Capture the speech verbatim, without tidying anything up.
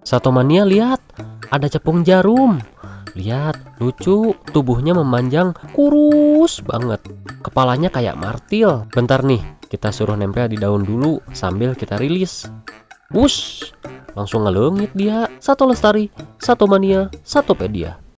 Satomania lihat, ada cepung jarum. Lihat, lucu, tubuhnya memanjang, kurus banget. Kepalanya kayak martil. Bentar nih, kita suruh nempel di daun dulu sambil kita rilis. Wush, langsung ngelengit dia. Satu lestari, satu mania, satu pedia.